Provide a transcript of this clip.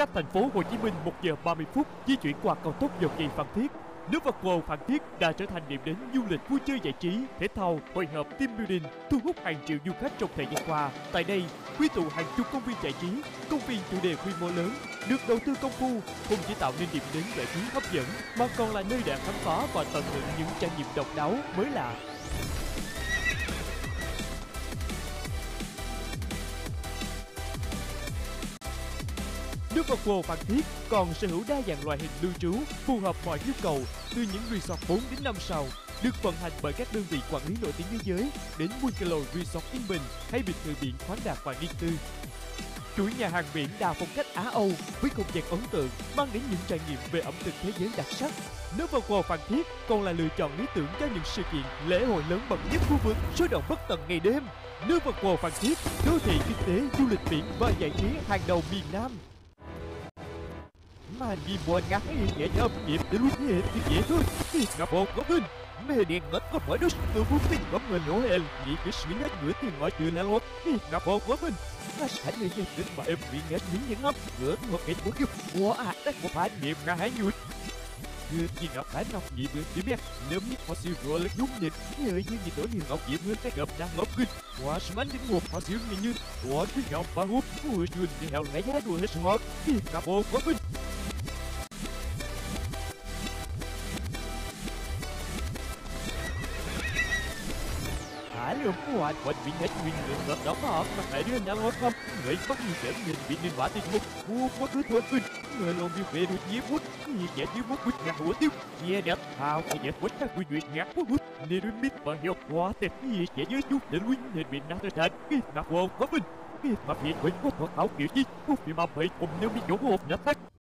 cách thành phố Hồ Chí Minh 1 giờ 30 phút di chuyển qua cao tốc Dầu Giây Phan Thiết. Nước Vật World Phan Thiết đã trở thành điểm đến du lịch vui chơi giải trí, thể thao, hội họp, team building, thu hút hàng triệu du khách trong thời gian qua. Tại đây, quy tụ hàng chục công viên giải trí, công viên chủ đề quy mô lớn, được đầu tư công phu, không chỉ tạo nên điểm đến giải trí hấp dẫn, mà còn là nơi để khám phá và tận hưởng những trải nghiệm độc đáo, mới lạ. Nước Vật World Phan Thiết còn sở hữu đa dạng loại hình lưu trú phù hợp mọi nhu cầu, từ những resort 4 đến 5 sao được vận hành bởi các đơn vị quản lý nổi tiếng thế giới đến Bungalow Resort yên bình hay biệt thự biển khoáng đạt và riêng tư. Chuỗi nhà hàng biển đa phong cách Á Âu với không gian ấn tượng mang đến những trải nghiệm về ẩm thực thế giới đặc sắc. Nước Vật World Phan Thiết còn là lựa chọn lý tưởng cho những sự kiện lễ hội lớn bậc nhất khu vực, sôi động bất tận ngày đêm. Nước Vật World Phan Thiết, đô thị kinh tế, du lịch biển và giải trí hàng đầu miền Nam. Mà vì buồn ngắn dễ nhầm nhịp để luôn thế thì dễ thôi. Ngập hồn có kinh mê điện ngất có bởi đôi từ vũ tình có người nhổ hèn nghĩ cái suy nghĩ ngửa tiền ngoại trừ là luôn. Ngập hồn có kinh nó sẽ như thế đến mà em bị nghe những những ngấp ngửa một cái của kiếp của đất của phản niệm ngã hãy nhụt như chỉ ngọc hãy ngọc nhị bữa chỉ biết nếu biết họ siêu gọi là đúng định như như tối như ngọc nhị bữa cái gặp đang ngọc kinh quá sớm đến một họ siêu như quá cái ngọc và hút mùi truyền thì heo lấy giá đuôi hết ngọt ngập hồn có kinh. Lượng của anh quanh bị hết nguyên lượng ngợp đó họ mà phải đưa nhau ngót không người có gì kể nhìn bị nên quả tình một mua có thứ thua kinh người luôn bị về được nhé bút gì vậy chứ bút bút ngạc hủa tiêu nhé đẹp hào thì nhẹ quất các quy duyệt ngạc bút bút nên đôi mít và hiệu quả đẹp gì vậy với chút để nguyên nên bị nát thật cái ngạc hồ có minh cái mà hiện quên có thuật ảo kiểu gì cũng bị mà phải cùng nếu bị chỗ hộp nhặt thách